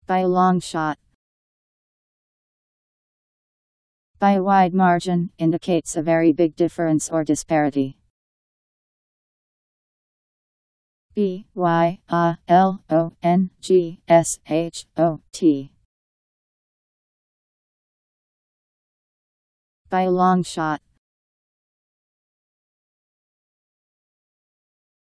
By a long shot. By a wide margin indicates a very big difference or disparity. By-a-long-shot. By a long shot.